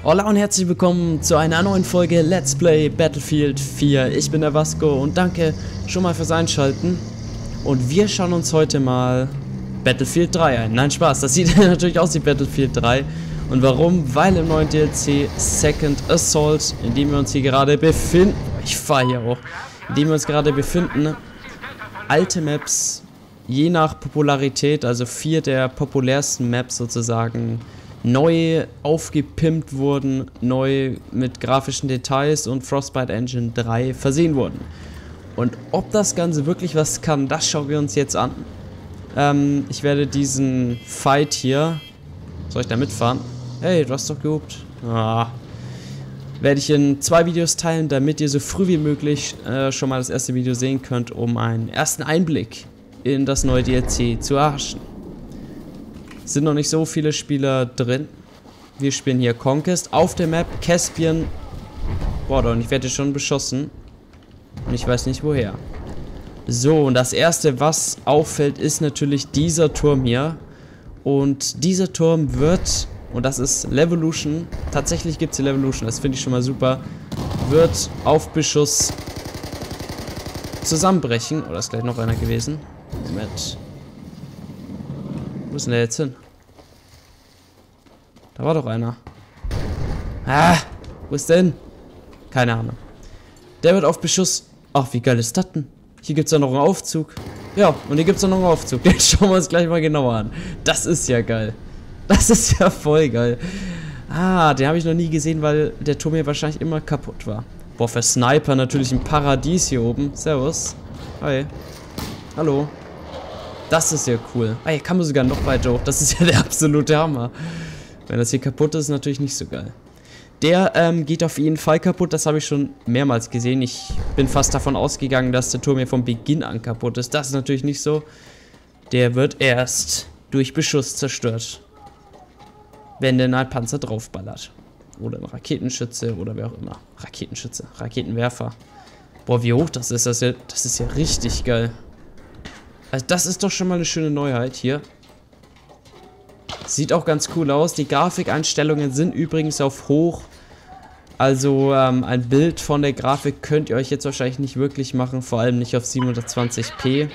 Hola und herzlich willkommen zu einer neuen Folge Let's Play Battlefield 4. Ich bin der Vasco und danke schon mal fürs Einschalten. Und wir schauen uns heute mal Battlefield 3 ein. Nein, Spaß, das sieht natürlich aus wie Battlefield 3. Und warum? Weil im neuen DLC Second Assault, in dem wir uns hier gerade befinden, ich fahre hier auch, in dem wir uns gerade befinden, alte Maps, je nach Popularität, also 4 der populärsten Maps sozusagen, neu aufgepimpt wurden, neu mit grafischen Details und Frostbite Engine 3 versehen wurden. Und ob das Ganze wirklich was kann, das schauen wir uns jetzt an. Ich werde diesen Fight hier, soll ich da mitfahren? Hey, du hast doch gehupt. Werde ich in 2 Videos teilen, damit ihr so früh wie möglich schon mal das erste Video sehen könnt, um einen ersten Einblick in das neue DLC zu erhaschen. Es sind noch nicht so viele Spieler drin. Wir spielen hier Conquest auf der Map Caspian. Boah, und ich werde schon beschossen. Und ich weiß nicht woher. So, und das erste, was auffällt, ist natürlich dieser Turm hier. Und dieser Turm wird, und das ist Levolution, tatsächlich gibt es die Levolution, das finde ich schon mal super, wird auf Beschuss zusammenbrechen. Oder ist gleich noch einer gewesen? Moment. Wo ist denn der jetzt hin? Da war doch einer. Wo ist der denn? Keine Ahnung. Der wird auf Beschuss. Ach, wie geil ist das denn? Hier gibt es ja noch einen Aufzug. Ja, und hier gibt es noch einen Aufzug. Den schauen wir uns gleich mal genauer an. Das ist ja geil. Das ist ja voll geil. Den habe ich noch nie gesehen, weil der Turm hier wahrscheinlich immer kaputt war. Boah, für Sniper natürlich ein Paradies hier oben. Servus. Hi. Hallo. Das ist ja cool. Hier kann man sogar noch weiter hoch. Das ist ja der absolute Hammer. Wenn das hier kaputt ist, ist natürlich nicht so geil. Der geht auf jeden Fall kaputt. Das habe ich schon mehrmals gesehen. Ich bin fast davon ausgegangen, dass der Turm hier von Beginn an kaputt ist. Das ist natürlich nicht so. Der wird erst durch Beschuss zerstört. Wenn denn ein Panzer draufballert. Oder ein Raketenschütze oder wer auch immer. Raketenschütze, Raketenwerfer. Boah, wie hoch das ist. Das ist ja richtig geil. Also das ist doch schon mal eine schöne Neuheit hier. Sieht auch ganz cool aus. Die Grafikeinstellungen sind übrigens auf hoch. Also ein Bild von der Grafik könnt ihr euch jetzt wahrscheinlich nicht wirklich machen. Vor allem nicht auf 720p.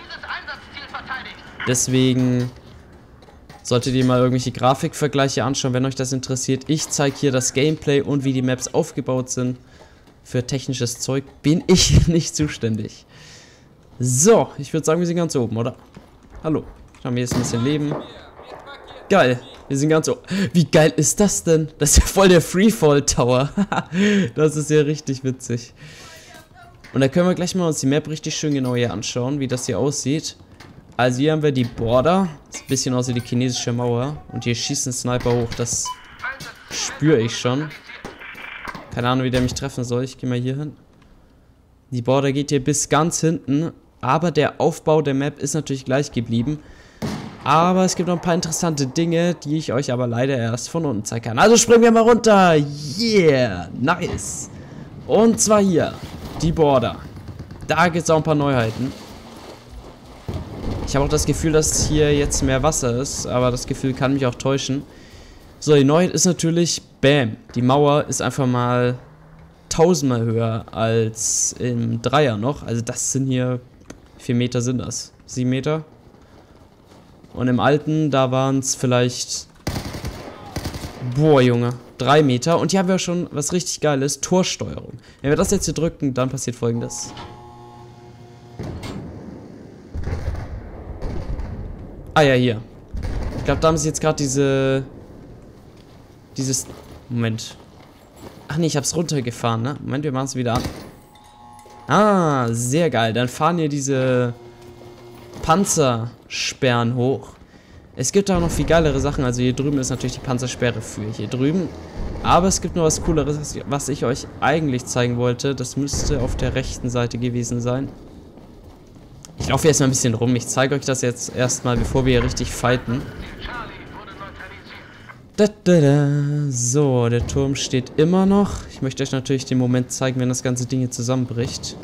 Deswegen solltet ihr mal irgendwelche Grafikvergleiche anschauen, wenn euch das interessiert. Ich zeige hier das Gameplay und wie die Maps aufgebaut sind. Für technisches Zeug bin ich nicht zuständig. So, ich würde sagen, wir sind ganz oben, oder? Hallo. Haben wir jetzt ein bisschen Leben. Geil. Wir sind ganz oben. Wie geil ist das denn? Das ist ja voll der Freefall Tower. Das ist ja richtig witzig. Und da können wir gleich mal uns die Map richtig schön genau hier anschauen, wie das hier aussieht. Also hier haben wir die Border. Das sieht ein bisschen aus wie die chinesische Mauer. Und hier schießt ein Sniper hoch. Das spüre ich schon. Keine Ahnung, wie der mich treffen soll. Ich gehe mal hier hin. Die Border geht hier bis ganz hinten. Aber der Aufbau der Map ist natürlich gleich geblieben. Aber es gibt noch ein paar interessante Dinge, die ich euch aber leider erst von unten zeigen kann. Also springen wir mal runter. Yeah, nice. Und zwar hier, die Border. Da gibt es auch ein paar Neuheiten. Ich habe auch das Gefühl, dass hier jetzt mehr Wasser ist. Aber das Gefühl kann mich auch täuschen. So, die Neuheit ist natürlich, bam. Die Mauer ist einfach mal 1000-mal höher als im Dreier noch. Also das sind hier, wie viele Meter sind das? 7 Meter? Und im alten, da waren es vielleicht, boah Junge, 3 Meter. Und hier haben wir schon was richtig Geiles, Torsteuerung. Wenn wir das jetzt hier drücken, dann passiert Folgendes. Ja, hier. Ich glaube, da haben sie jetzt gerade dieses, Moment. Ach nee, ich hab's runtergefahren, ne? Moment, wir machen es wieder an. Sehr geil. Dann fahren hier diese Panzersperren hoch. Es gibt auch noch viel geilere Sachen. Also hier drüben ist natürlich die Panzersperre für hier drüben. Aber es gibt noch was Cooleres, was ich euch eigentlich zeigen wollte. Das müsste auf der rechten Seite gewesen sein. Ich laufe jetzt mal ein bisschen rum. Ich zeige euch das jetzt erstmal, bevor wir hier richtig fighten. So, der Turm steht immer noch. Ich möchte euch natürlich den Moment zeigen, wenn das ganze Ding hier zusammenbricht.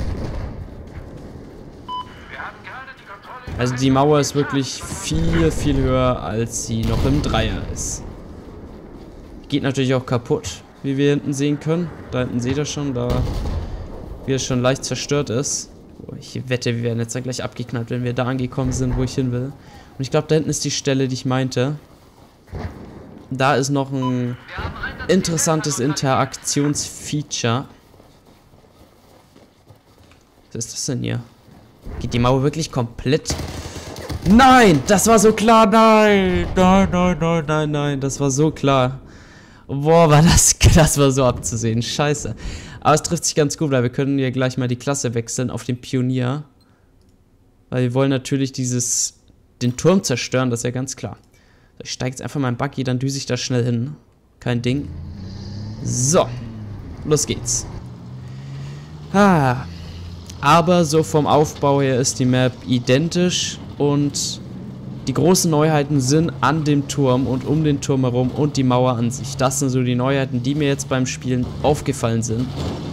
Also die Mauer ist wirklich viel, viel höher, als sie noch im Dreier ist. Geht natürlich auch kaputt. wie wir hinten sehen können. Da hinten seht ihr schon, da wie es schon leicht zerstört ist. Oh, ich wette, wir werden jetzt dann gleich abgeknallt, wenn wir da angekommen sind, wo ich hin will. Und ich glaube, da hinten ist die Stelle, die ich meinte. Da ist noch ein interessantes Interaktionsfeature. Was ist das denn hier? Geht die Mauer wirklich komplett... Nein! Das war so klar! Nein! Nein, nein, nein, nein, nein. Das war so klar. Boah, war das war so abzusehen. Scheiße. Aber es trifft sich ganz gut, weil wir können hier gleich mal die Klasse wechseln auf den Pionier. Weil wir wollen natürlich den Turm zerstören, das ist ja ganz klar. Ich steige jetzt einfach mal in Buggy, dann düse ich da schnell hin. Kein Ding. So. Los geht's. Aber so vom Aufbau her ist die Map identisch und die großen Neuheiten sind an dem Turm und um den Turm herum und die Mauer an sich. Das sind so die Neuheiten, die mir jetzt beim Spielen aufgefallen sind.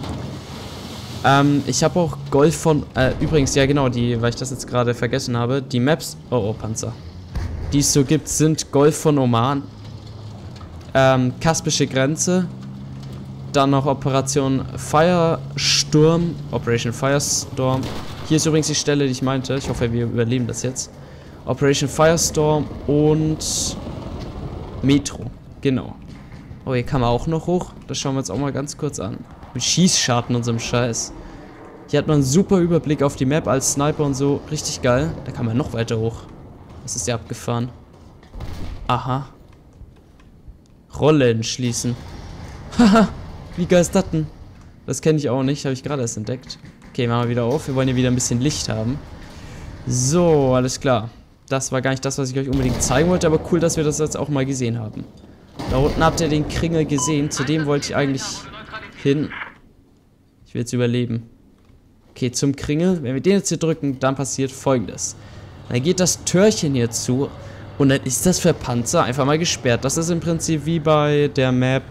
Ich habe auch Golf von... übrigens, ja genau, weil ich das jetzt gerade vergessen habe, die Maps... Oh, Panzer. Die es so gibt, sind Golf von Oman, Kaspische Grenze, dann noch Operation Firestorm, Hier ist übrigens die Stelle, die ich meinte. Ich hoffe, wir überleben das jetzt. Operation Firestorm und Metro, genau. Oh, hier kann man auch noch hoch. Das schauen wir uns auch mal ganz kurz an. Mit Schießscharten und so einem Scheiß. Hier hat man einen super Überblick auf die Map als Sniper und so. Richtig geil. Da kann man noch weiter hoch. Das ist ja abgefahren. Aha. Rollen schließen. Haha. Wie geil ist das denn? Das kenne ich auch nicht. Habe ich gerade erst entdeckt. Okay, machen wir wieder auf. Wir wollen hier wieder ein bisschen Licht haben. So, alles klar. Das war gar nicht das, was ich euch unbedingt zeigen wollte. Aber cool, dass wir das jetzt auch mal gesehen haben. Da unten habt ihr den Kringel gesehen. Zu dem wollte ich eigentlich hin. Ich will jetzt überleben. Okay, zum Kringel. Wenn wir den jetzt hier drücken, dann passiert Folgendes. Dann geht das Türchen hier zu und dann ist das für Panzer einfach mal gesperrt. Das ist im Prinzip wie bei der Map,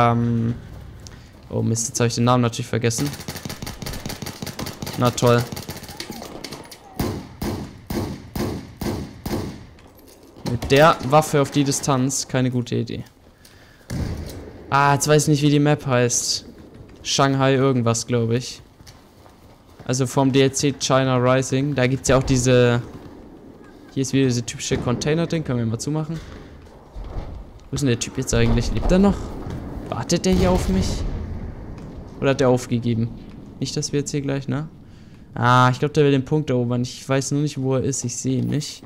oh Mist, jetzt habe ich den Namen natürlich vergessen. Na toll. Mit der Waffe auf die Distanz, keine gute Idee. Jetzt weiß ich nicht, wie die Map heißt. Shanghai irgendwas, glaube ich. Also vom DLC China Rising. Da gibt es ja auch diese... Hier ist wieder diese typische Container-Ding. Können wir mal zumachen. Wo ist denn der Typ jetzt eigentlich? Lebt er noch? Wartet der hier auf mich? Oder hat der aufgegeben? Nicht, dass wir jetzt hier gleich, ne? Ich glaube, der will den Punkt erobern. Ich weiß nur nicht, wo er ist. Ich sehe ihn nicht.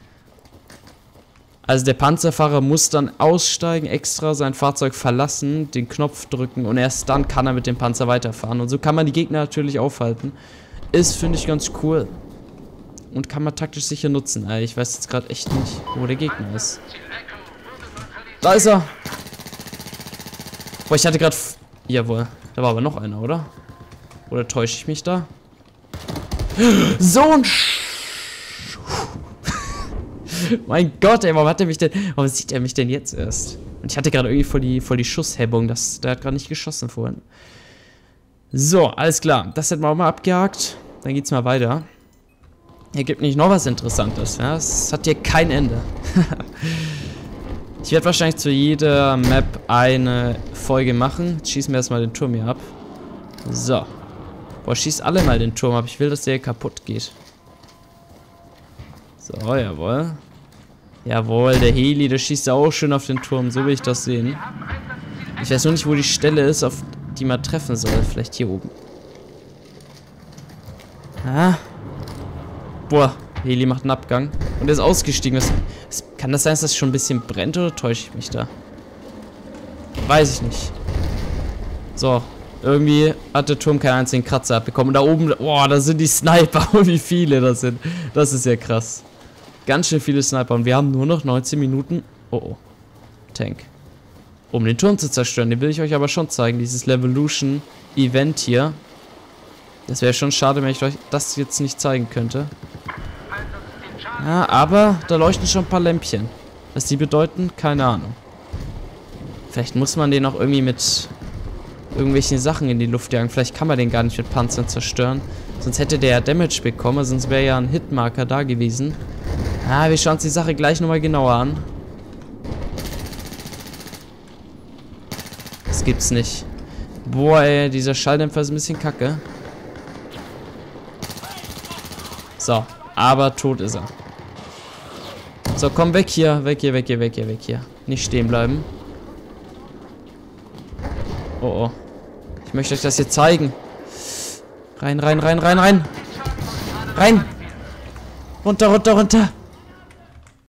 Also der Panzerfahrer muss dann aussteigen, extra sein Fahrzeug verlassen, den Knopf drücken und erst dann kann er mit dem Panzer weiterfahren. Und so kann man die Gegner natürlich aufhalten. Ist, finde ich, ganz cool. Und kann man taktisch sicher nutzen. Ich weiß jetzt gerade echt nicht, wo der Gegner ist. Da ist er! Boah, ich hatte gerade... Jawohl, da war aber noch einer, oder? Oder täusche ich mich da? So ein Mein Gott, ey, warum hat er mich denn... Warum sieht er mich denn jetzt erst? Und ich hatte gerade irgendwie voll die Schusshemmung. Der hat gerade nicht geschossen vorhin. So, alles klar. Das hätten wir auch mal abgehakt. Dann geht's mal weiter. Hier gibt nicht noch was Interessantes. Ja? Es hat hier kein Ende. Ich werde wahrscheinlich zu jeder Map eine Folge machen. Jetzt schießen wir erstmal den Turm hier ab. So. Boah, schießt alle mal den Turm ab. Ich will, dass der kaputt geht. So, jawohl. Jawohl, der Heli, der schießt ja auch schön auf den Turm. So will ich das sehen. Ich weiß nur nicht, wo die Stelle ist, auf die man treffen soll. Vielleicht hier oben. Boah, Heli macht einen Abgang. Und er ist ausgestiegen. Kann das sein, dass das schon ein bisschen brennt oder täusche ich mich da? Weiß ich nicht. So, irgendwie hat der Turm keinen einzigen Kratzer abbekommen. Und da oben, boah, da sind die Sniper. Und wie viele das sind. Das ist ja krass. Ganz schön viele Sniper. Und wir haben nur noch 19 Minuten. Oh, oh. Tank. Um den Turm zu zerstören. Den will ich euch aber schon zeigen. Dieses Levolution-Event hier. Das wäre schon schade, wenn ich euch das jetzt nicht zeigen könnte. Ja, aber da leuchten schon ein paar Lämpchen. Was die bedeuten, keine Ahnung. Vielleicht muss man den auch irgendwie mit irgendwelchen Sachen in die Luft jagen. Vielleicht kann man den gar nicht mit Panzern zerstören. Sonst hätte der ja Damage bekommen. Sonst wäre ja ein Hitmarker da gewesen. Wir schauen uns die Sache gleich nochmal genauer an. Das gibt's nicht. Boah, ey, dieser Schalldämpfer ist ein bisschen kacke. So, aber tot ist er. So, komm weg hier. Weg hier, weg hier, weg hier, weg hier. Nicht stehen bleiben. Oh, oh. Ich möchte euch das hier zeigen. Rein, rein, rein, rein, rein. Rein. Runter, runter, runter.